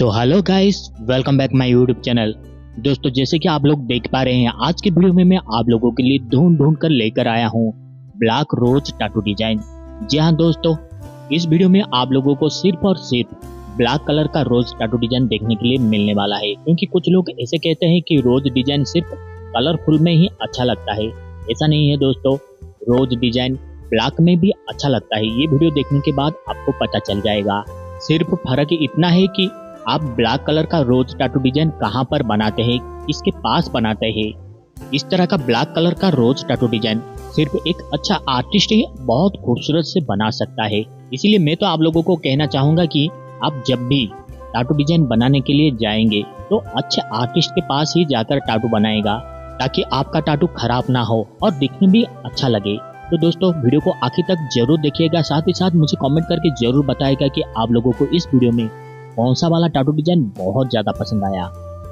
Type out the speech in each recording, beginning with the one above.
So hello guys, welcome back my YouTube channel. दोस्तों, जैसे कि आप लोग देख पा रहे हैं, आज के वीडियो में मैं आप लोगों के लिए ढूंढ कर लेकर आया हूं ब्लैक रोज टैटू डिजाइन। जी हाँ दोस्तों, इस वीडियो में आप लोगों को सिर्फ और सिर्फ ब्लैक कलर का रोज टैटू डिजाइन देखने के लिए मिलने वाला है, क्योंकि कुछ लोग ऐसे कहते हैं कि रोज डिजाइन सिर्फ कलरफुल में ही अच्छा लगता है। ऐसा नहीं है दोस्तों, रोज डिजाइन ब्लैक में भी अच्छा लगता है। ये वीडियो देखने के बाद आपको पता चल जाएगा। सिर्फ फर्क इतना है कि आप ब्लैक कलर का रोज टैटू डिजाइन कहां पर बनाते हैं, किसके पास बनाते हैं। इस तरह का ब्लैक कलर का रोज टैटू डिजाइन सिर्फ एक अच्छा आर्टिस्ट ही बहुत खूबसूरत से बना सकता है। इसीलिए मैं तो आप लोगों को कहना चाहूंगा कि आप जब भी टैटू डिजाइन बनाने के लिए जाएंगे तो अच्छे आर्टिस्ट के पास ही जाकर टैटू बनाएगा, ताकि आपका टैटू खराब ना हो और दिखने भी अच्छा लगे। तो दोस्तों, वीडियो को आखिर तक जरूर देखिएगा। साथ ही साथ मुझे कमेंट करके जरूर बताएगा कि आप लोगों को इस वीडियो में कौन सा वाला टैटू डिजाइन बहुत ज्यादा पसंद आया।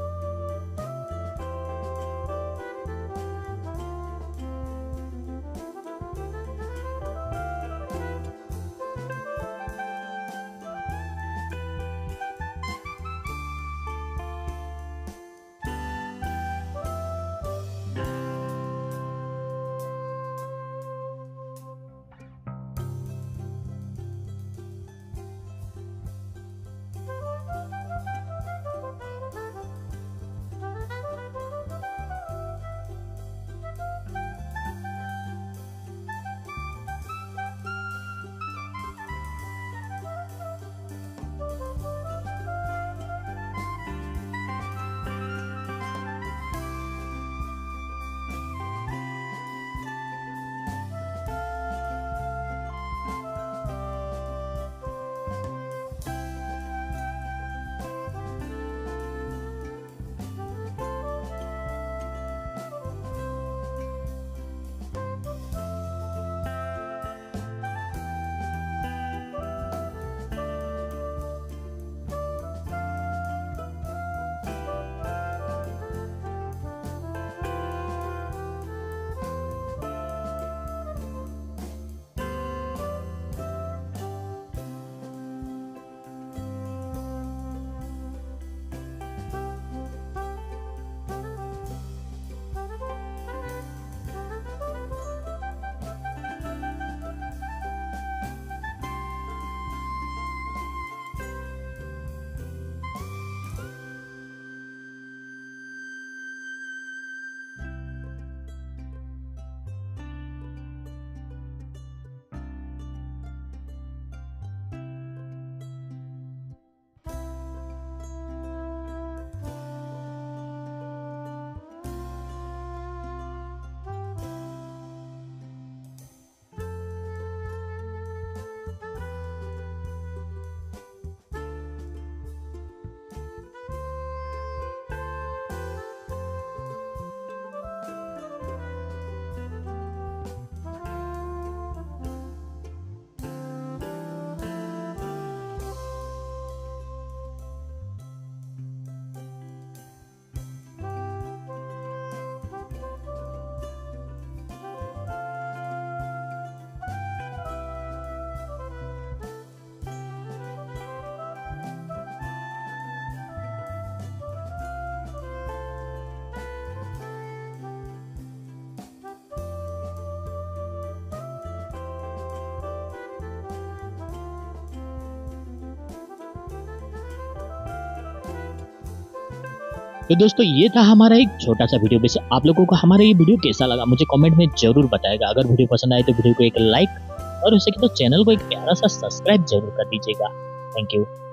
तो दोस्तों, ये था हमारा एक छोटा सा वीडियो। वैसे आप लोगों को हमारा ये वीडियो कैसा लगा मुझे कमेंट में जरूर बताएगा। अगर वीडियो पसंद आए तो वीडियो को एक लाइक और उसके तो चैनल को एक प्यारा सा सब्सक्राइब जरूर कर दीजिएगा। Thank you.